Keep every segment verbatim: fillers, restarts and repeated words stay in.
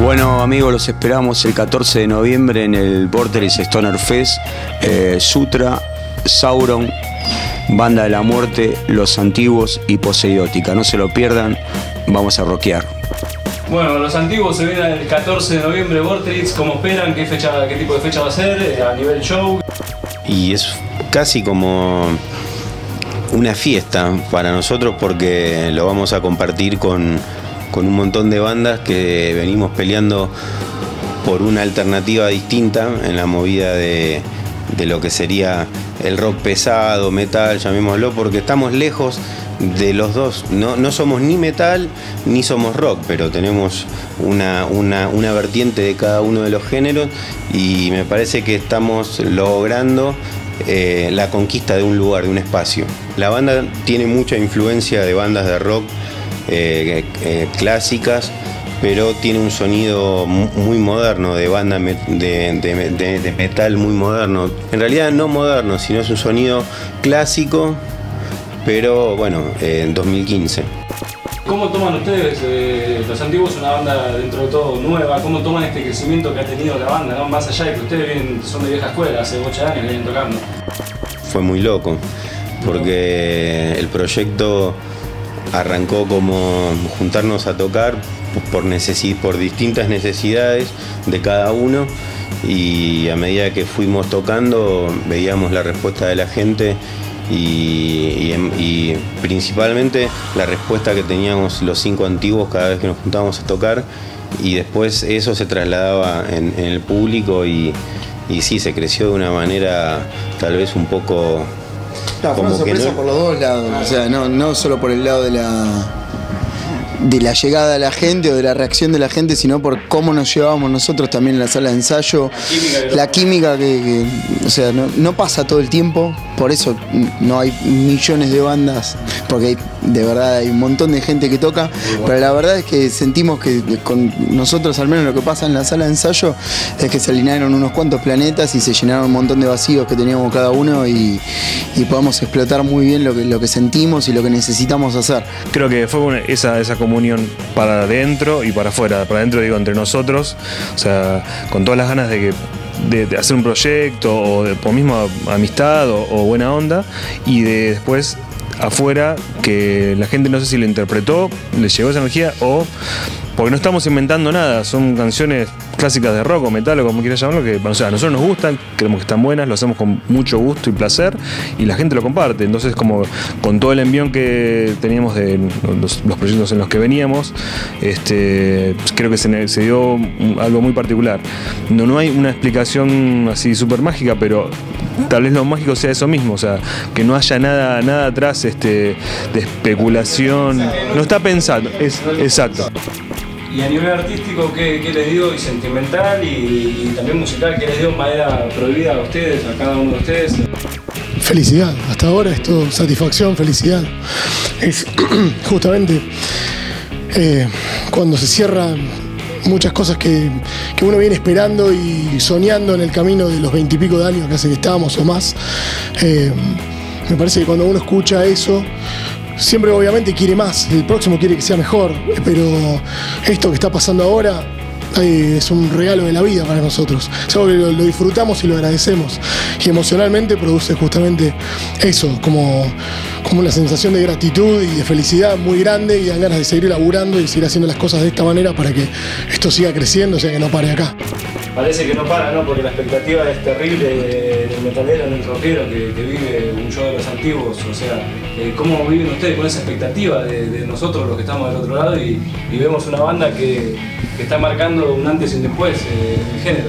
Bueno amigos, los esperamos el catorce de noviembre en el Vorterix Stoner Fest. eh, Sutra, Sauron, Banda de la Muerte, Los Antiguos y Poseidótica. No se lo pierdan, vamos a rockear. Bueno, Los Antiguos se viene el catorce de noviembre, Vorterix. ¿Cómo esperan? ¿Qué fecha, qué tipo de fecha va a ser a nivel show? Y es casi como una fiesta para nosotros porque lo vamos a compartir con, con un montón de bandas que venimos peleando por una alternativa distinta en la movida de, de lo que sería el rock pesado, metal, llamémoslo, porque estamos lejos de los dos. No, no somos ni metal ni somos rock, pero tenemos una, una, una vertiente de cada uno de los géneros y me parece que estamos logrando eh, la conquista de un lugar, de un espacio. La banda tiene mucha influencia de bandas de rock eh, eh, clásicas, pero tiene un sonido muy moderno, de banda de, de, de, de metal muy moderno. En realidad no moderno, sino es un sonido clásico, pero bueno, eh, en dos mil quince. ¿Cómo toman ustedes, eh, Los Antiguos, una banda dentro de todo nueva? ¿Cómo toman este crecimiento que ha tenido la banda, ¿no? Más allá de que ustedes vienen, son de vieja escuela, hace ocho años que vienen tocando? Fue muy loco, porque el proyecto arrancó como juntarnos a tocar por, necesi- por distintas necesidades de cada uno, y a medida que fuimos tocando veíamos la respuesta de la gente y, y, y principalmente la respuesta que teníamos los cinco antiguos cada vez que nos juntábamos a tocar, y después eso se trasladaba en, en el público y, y sí, se creció de una manera tal vez un poco... No, fue una sorpresa no... por los dos lados, o sea, no, no solo por el lado de la de la llegada de la gente o de la reacción de la gente, sino por cómo nos llevábamos nosotros también en la sala de ensayo, la química que, que o sea, no, no pasa todo el tiempo, por eso no hay millones de bandas, porque hay, de verdad hay un montón de gente que toca, pero la verdad es que sentimos que con nosotros, al menos lo que pasa en la sala de ensayo, es que se alinearon unos cuantos planetas y se llenaron un montón de vacíos que teníamos cada uno y, y podamos explotar muy bien lo que, lo que sentimos y lo que necesitamos hacer. Creo que fue una, esa, esa comunión para adentro y para afuera. Para adentro digo entre nosotros, o sea, con todas las ganas de que De, de hacer un proyecto o de, por misma amistad o, o buena onda, y de después afuera que la gente no sé si lo interpretó, le llegó esa energía o porque no estamos inventando nada, son canciones clásicas de rock o metal o como quieras llamarlo, que o sea, a nosotros nos gustan, creemos que están buenas, lo hacemos con mucho gusto y placer y la gente lo comparte. Entonces, como con todo el envión que teníamos de los, los proyectos en los que veníamos, este, creo que se, se dio algo muy particular. No, no hay una explicación así súper mágica, pero tal vez lo mágico sea eso mismo, o sea, que no haya nada, nada atrás este, de especulación, no está pensado, es exacto. Y a nivel artístico, ¿qué, qué les dio? Y sentimental y, y también musical, ¿qué les dio de manera prohibida a ustedes, a cada uno de ustedes? Felicidad, hasta ahora es todo satisfacción, felicidad. Es justamente eh, cuando se cierran muchas cosas que, que uno viene esperando y soñando en el camino de los veintipico de años que hace que estábamos o más. Eh, me parece que cuando uno escucha eso, siempre obviamente quiere más, el próximo quiere que sea mejor, pero esto que está pasando ahora eh, es un regalo de la vida para nosotros. Es algo que lo, lo disfrutamos y lo agradecemos. Y emocionalmente produce justamente eso, como, como una sensación de gratitud y de felicidad muy grande, y dan ganas de seguir laburando y seguir haciendo las cosas de esta manera para que esto siga creciendo, o sea, que no pare acá. Parece que no para, ¿no? Porque la expectativa es terrible del metalero, del rockero que, que vive un show de Los Antiguos. O sea, eh, ¿cómo viven ustedes con esa expectativa de, de nosotros los que estamos del otro lado y, y vemos una banda que, que está marcando un antes y un después eh, en el género?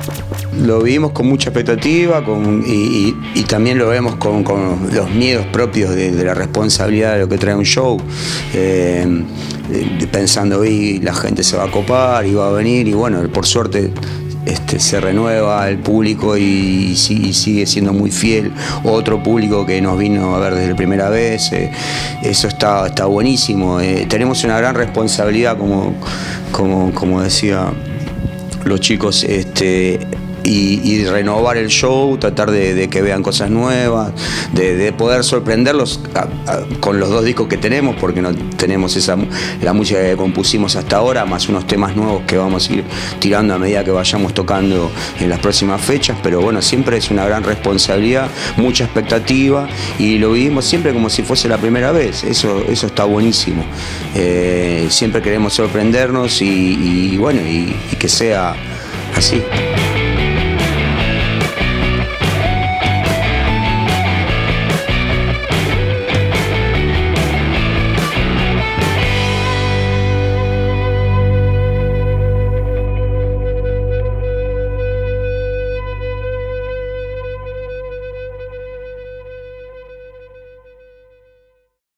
Lo vivimos con mucha expectativa con, y, y, y también lo vemos con, con los miedos propios de, de la responsabilidad de lo que trae un show. Eh, pensando, y la gente se va a copar y va a venir, y bueno, por suerte Este, se renueva el público y, y, y sigue siendo muy fiel. Otro público que nos vino a ver desde la primera vez, eh, eso está, está buenísimo. Eh, tenemos una gran responsabilidad, como, como, como decía los chicos, este, y, y renovar el show, tratar de, de que vean cosas nuevas, de, de poder sorprenderlos a, a, con los dos discos que tenemos, porque no tenemos esa la música que compusimos hasta ahora, más unos temas nuevos que vamos a ir tirando a medida que vayamos tocando en las próximas fechas. Pero bueno, siempre es una gran responsabilidad, mucha expectativa, y lo vivimos siempre como si fuese la primera vez. Eso, eso está buenísimo. Eh, siempre queremos sorprendernos y, y bueno, y, y que sea así.